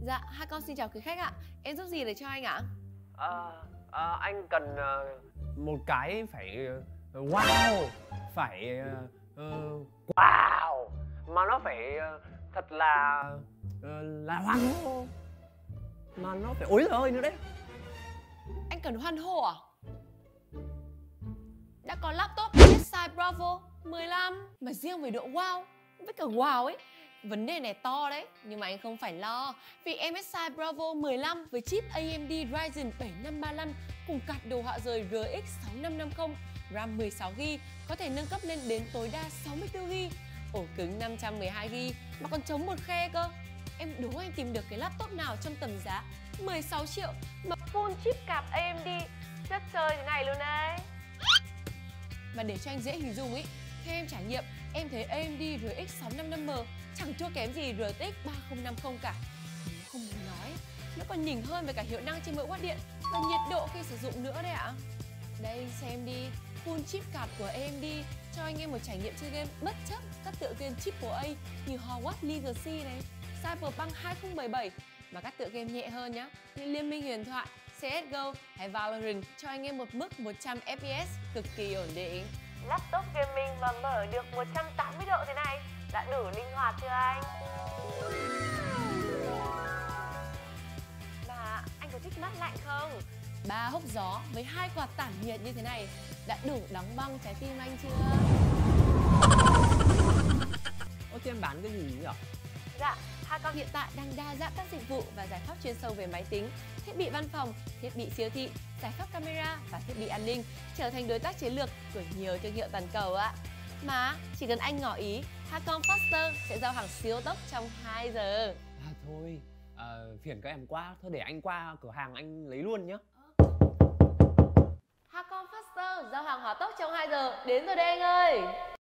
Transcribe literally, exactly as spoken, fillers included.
Dạ, hai con xin chào quý khách ạ. Em giúp gì để cho anh ạ? Ờ, ờ, anh cần ờ, một cái phải ờ, wow, phải ờ, ờ, wow, mà nó phải ờ, thật là ờ, là hoan hô, mà nó phải ối giời ơi nữa đấy. Anh cần hoan hô à? Đã có laptop em ét i Bravo mười lăm mà riêng về độ wow với cả wow ấy, vấn đề này to đấy. Nhưng mà anh không phải lo, vì em ét i Bravo mười lăm với chip a em đê Ryzen bảy năm ba lăm cùng card đồ họa rời rờ ích sáu năm năm không, RAM mười sáu gi ga bai có thể nâng cấp lên đến tối đa sáu mươi tư gi ga bai, ổ cứng năm trăm mười hai gi ga bai mà còn chống một khe cơ. Em đố anh tìm được cái laptop nào trong tầm giá mười sáu triệu mà full chip card a em đê chất chơi thế này luôn đấy. Và để cho anh dễ hình dung ý, theo em trải nghiệm, em thấy a em đê rờ ích sáu năm năm M chẳng thua kém gì rờ tê ích ba không năm không cả. Nếu không muốn nói, nó còn nhỉnh hơn về cả hiệu năng trên mỗi watt điện và nhiệt độ khi sử dụng nữa đấy ạ. Đây xem đi, full chip card của a em đê cho anh em một trải nghiệm chơi game bất chấp các tựa game triple A như Hogwarts Legacy này, Cyberpunk hai không một bảy và các tựa game nhẹ hơn nhá, như Liên minh huyền thoại, xê ét giê ô hay Valorant cho anh em một mức một trăm ép pê ét cực kỳ ổn định. Laptop gaming mà mở được một trăm tám mươi độ thế này đã đủ linh hoạt chưa anh? Mà anh có thích mát lạnh không? Ba hốc gió với hai quạt tản nhiệt như thế này đã đủ đóng băng trái tim anh chưa? Ơ thế em bán cái gì nhỉ? Dạ, Hacom hiện tại đang đa dạng các dịch vụ và giải pháp chuyên sâu về máy tính, thiết bị văn phòng, thiết bị siêu thị, giải pháp camera và thiết bị an ninh, trở thành đối tác chiến lược của nhiều thương hiệu toàn cầu ạ. Mà chỉ cần anh ngỏ ý, Hacom Faster sẽ giao hàng siêu tốc trong hai giờ. À thôi, ờ, phiền các em quá, thôi để anh qua cửa hàng anh lấy luôn nhá. Hacom Faster giao hàng hỏa tốc trong hai giờ, đến rồi đây anh ơi.